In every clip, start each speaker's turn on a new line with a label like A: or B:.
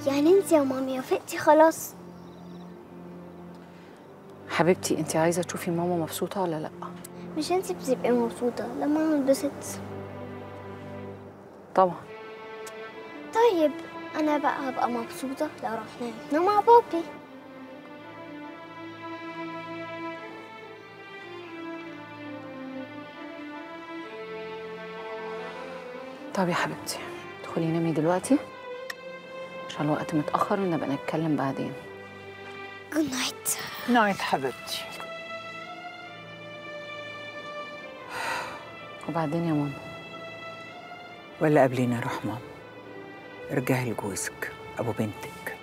A: يعني انت يا مامي وافقتي خلاص؟
B: حبيبتي انت عايزه تشوفي ماما مبسوطه ولا لا؟
A: مش انت بتبقي مبسوطة لما ماما اتبسطت؟
B: طبعا.
A: طيب انا بقى هبقى مبسوطة لو رحنا نحن مع بابي.
B: طب يا حبيبتي ادخلي نامي دلوقتي عشان الوقت متاخر ونبقى نتكلم بعدين.
A: جود نايت.
C: نايت حبيبتي.
B: وبعدين يا ماما؟
C: ولا قبلين يا رحمة، ارجعي لجوزك ابو بنتك.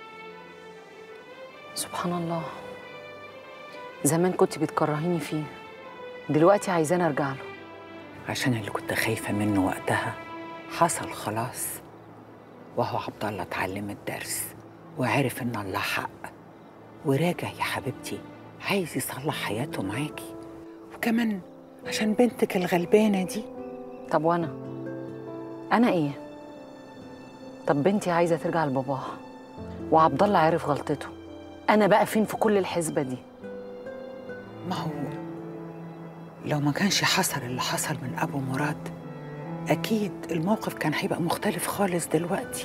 B: سبحان الله، زمان كنت بتكرهيني فيه، دلوقتي عايزاني ارجع له.
C: عشان اللي كنت خايفة منه وقتها حصل خلاص، وهو عبد الله اتعلم الدرس وعرف ان الله حق وراجع يا حبيبتي، عايز يصلح حياته معاكي، وكمان عشان بنتك الغلبانة دي.
B: طب وانا ايه؟ طب بنتي عايزه ترجع لباباها وعبد الله عرف غلطته، انا بقى فين في كل الحسبه دي؟
C: ما هو لو ما كانش حصل اللي حصل من ابو مراد اكيد الموقف كان هيبقى مختلف خالص دلوقتي.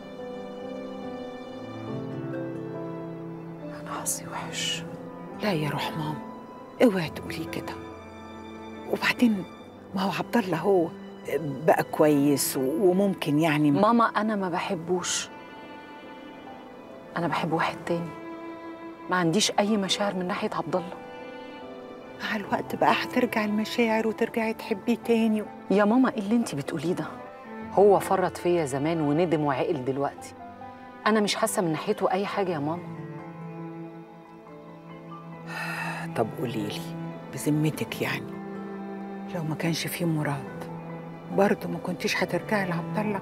B: انا حظي وحش.
C: لا يا رحمام، اوعي تقولي كده. وبعدين ما هو عبد الله هو بقى كويس وممكن يعني
B: ماما انا ما بحبوش، انا بحب واحد تاني، ما عنديش اي مشاعر من ناحيه عبد الله.
C: مع الوقت بقى هترجع المشاعر وترجعي تحبيه تاني.
B: يا ماما ايه اللي انت بتقوليه ده؟ هو فرط فيا زمان وندم وعقل دلوقتي، انا مش حاسه من ناحيته اي حاجه يا ماما.
C: طب قوليلي بذمتك، يعني لو ما كانش فيه مراد برضه ما كنتيش هترجعي لعبد الله؟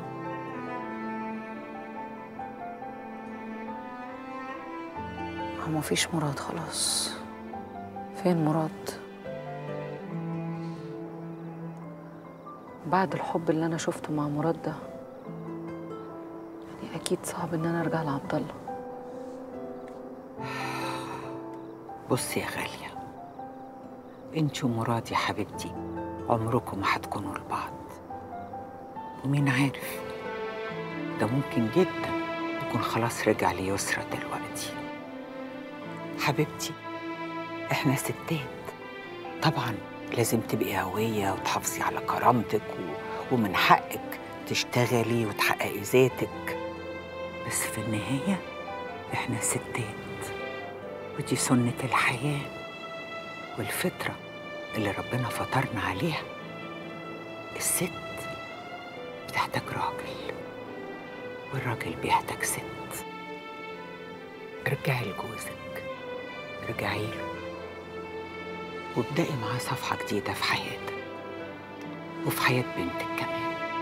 B: هو مفيش مراد خلاص. فين مراد؟ بعد الحب اللي انا شفته مع مراد ده يعني اكيد صعب ان انا ارجع لعبد الله.
C: بصي يا غالية، انت ومراد يا حبيبتي عمركم ما هتكونوا لبعض، ومين عارف ده ممكن جدا يكون خلاص رجع ليسرى دلوقتي. حبيبتي احنا ستات طبعا لازم تبقي قوية وتحافظي على كرامتك ومن حقك تشتغلي وتحققي ذاتك، بس في النهاية احنا ستات ودي سنة الحياة والفطرة اللي ربنا فطرنا عليها. الست بتحتاج راجل والراجل بيحتاج ست. ارجعي لجوزك، ارجعي له وابدأي معاه صفحة جديدة في حياتك وفي حياة بنتك كمان.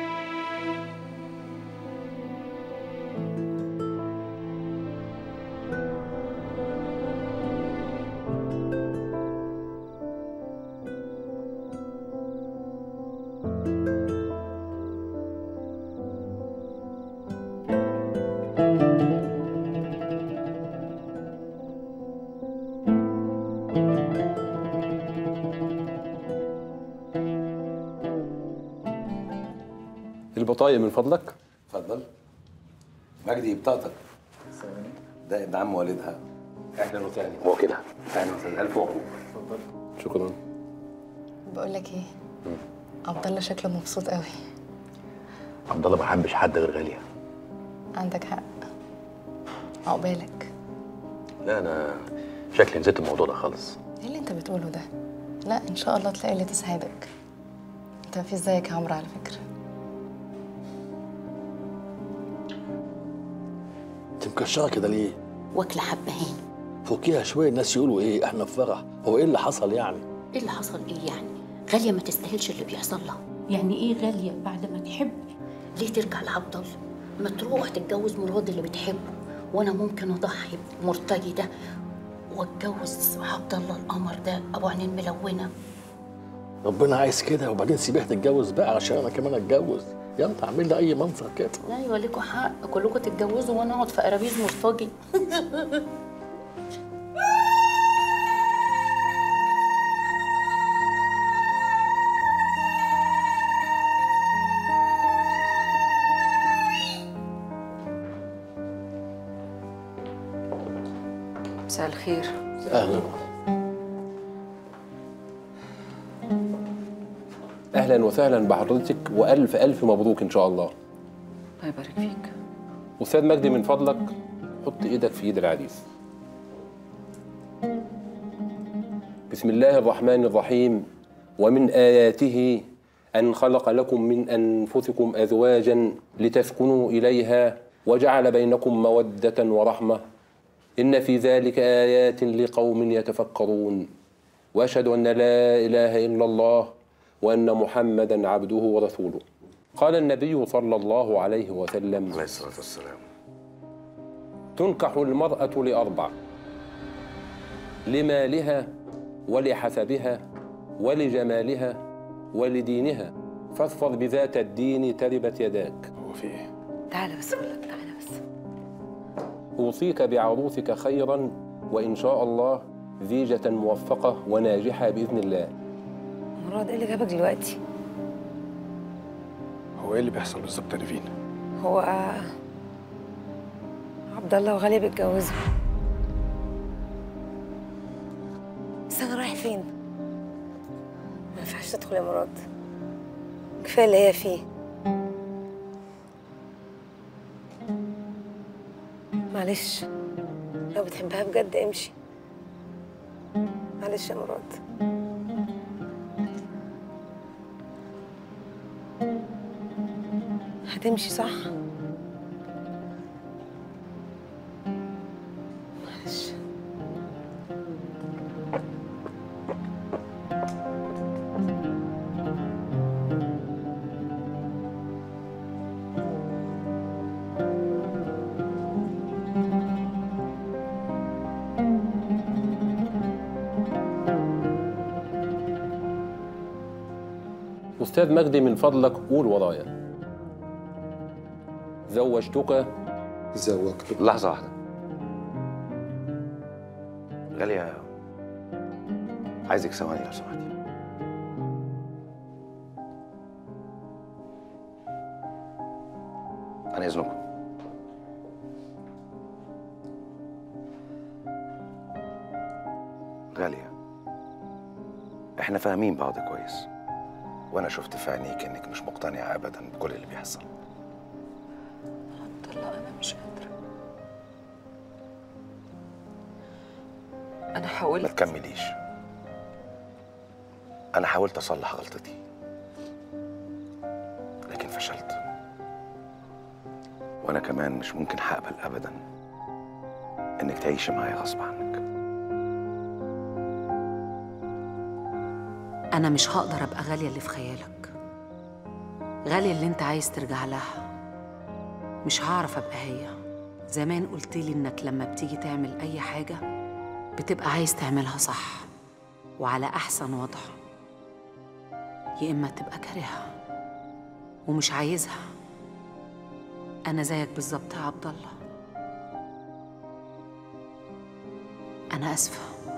D: البطايق من فضلك. اتفضل. مجدي بطاقتك. ده ابن عم والدها. اهلا وسهلا. هو كده. اهلا وسهلا. الف مبروك. اتفضل. شكرا.
E: بقول لك ايه؟ عبد الله شكله مبسوط قوي.
D: عبد الله ما حبش حد غير غاليه.
E: عندك حق. عقبالك.
D: لا انا شكلي نسيت الموضوع ده خالص.
E: ايه اللي انت بتقوله ده؟ لا ان شاء الله تلاقي اللي تسعدك. انت مفيش زيك يا عمرو على فكره.
F: انت مكشره كده ليه؟
G: واكله حبهان.
F: فوقيها شويه، الناس يقولوا ايه؟ احنا في فرح، هو ايه اللي حصل يعني؟
G: ايه اللي حصل ايه يعني؟ غاليه ما تستاهلش اللي بيحصل لها. يعني ايه غاليه بعد ما تحب؟ ليه ترجع لعبد الله؟ ما تروح تتجوز مراد اللي بتحبه، وانا ممكن اضحي بمرتجي ده واتجوز عبد الله القمر ده ابو عينين ملونه.
F: ربنا عايز كده، وبعدين سيبيها تتجوز بقى عشان انا كمان اتجوز. يلا اعمل لي اي منظر كده.
G: ايوه ليكوا حق، كلكم تتجوزوا وانا اقعد في قرابيز مرتجي.
B: مساء الخير.
F: اهلا.
D: اهلا وسهلا بحضرتك، والف الف مبروك ان شاء الله.
B: الله يبارك فيك.
D: استاذ مجدي من فضلك حط ايدك في ايد العريس. بسم الله الرحمن الرحيم. ومن آياته أن خلق لكم من أنفسكم أزواجا لتسكنوا إليها وجعل بينكم مودة ورحمة إن في ذلك آيات لقوم يتفكرون. وأشهد أن لا إله إلا الله وأن محمدا عبده ورسوله. قال النبي صلى الله عليه وسلم
H: عليه الصلاة والسلام:
D: تنكح المرأة لأربع: لمالها ولحسبها ولجمالها ولدينها فاظفر بذات الدين تربت يداك.
H: هو في إيه؟
B: تعالى بس أقول لك، تعالى بس.
D: أوصيك بعروسك خيرا وإن شاء الله زيجة موفقة وناجحة بإذن الله.
I: مراد، ايه اللي جابك دلوقتي؟
H: هو إيه اللي بيحصل بالظبط يا نيفين؟
I: هو عبد الله وغالية بيتجوزوا. بس انا رايح فين؟ ما ينفعش تدخل يا مراد، كفايه اللي هي فيه. معلش، لو بتحبها بجد امشي. معلش يا مراد. هتمشي صح؟ معلش.
D: أستاذ مجدي من فضلك قول ورايا. زوجتك.
H: لحظة واحدة. غالية، عايزك ثواني لو سمحتي. عن إذنكم. غالية، إحنا فاهمين بعض كويس، وأنا شفت في عينيك إنك مش مقتنعة أبداً بكل اللي بيحصل.
I: عبد الله، انا مش قادره. انا حاولت.
H: ما تكمليش. أنا حاولت أصلح غلطتي لكن فشلت، وأنا كمان مش ممكن هقبل أبداً إنك تعيشي معايا غصب عنك.
B: أنا مش هقدر أبقى غالية اللي في خيالك، غالية اللي أنت عايز ترجع لها. مش هعرف أبقى هي. زمان قلتلي إنك لما بتيجي تعمل أي حاجة بتبقى عايز تعملها صح وعلى أحسن وضع، يا إما تبقى كارهها ومش عايزها. أنا زيك بالظبط يا عبد الله. أنا آسفة.